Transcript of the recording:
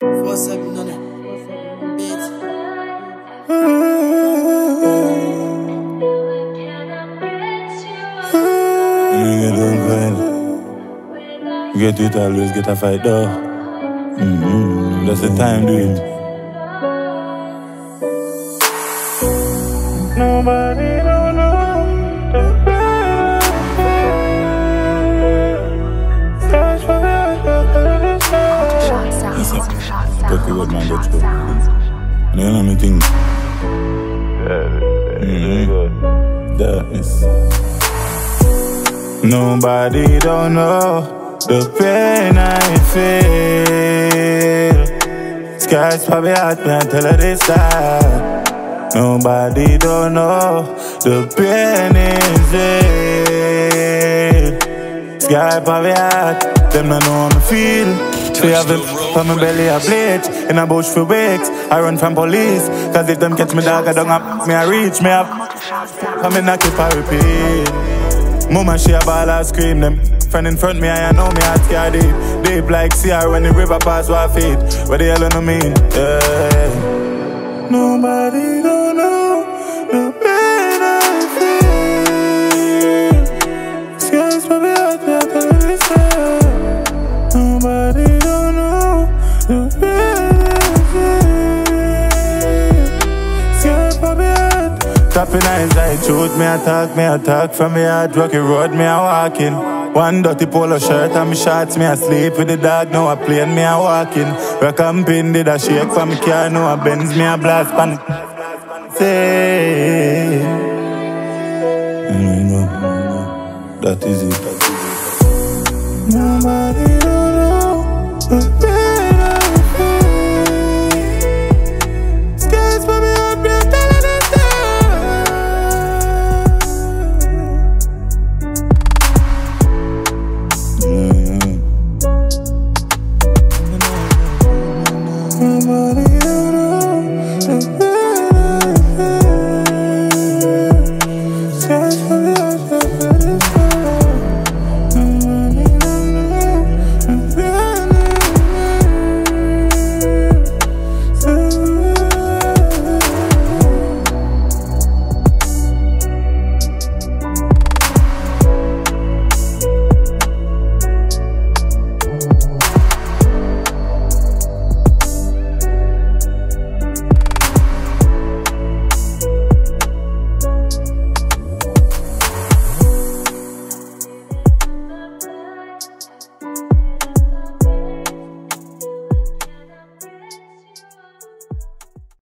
4-7 on it. Beats. Get it always, get a fight though. That's the time, do it. Nobody don't know the pain. Search for me, talk about my good stuff. And you know me thing. That is. Nobody don't know the pain I feel. Skies probably hot me until I decide. Nobody don't know the pain is real. Sky probably hot, them don't know how I feel. We have it from my belly a bleach. In a bush for weeks, I run from police. Cause if them catch me dog, I don't have me, I reach me up. Come in, I keep a repeat. Mama, she a ball, I scream them. Friend in front me, I know me, I scared deep. Deep like CR when the river pass our feet. What the hell do you mean? Yeah. Nobody don't know the pain I feel. Skies probably hot, me until they say. Nobody don't know the pain I feel. Skies probably hot. Tapping eyes like truth, me attack from me hard rocky road, me a walking. One dirty polo shirt and me shorts, me asleep with the dog, now a plane, me a walking. Rock and pin did a shake for me car, now a Benz, me a blast pan. Say, that is it. Nobody don't know the pain I feel. Skies for me hot, me a telling it down. Nobody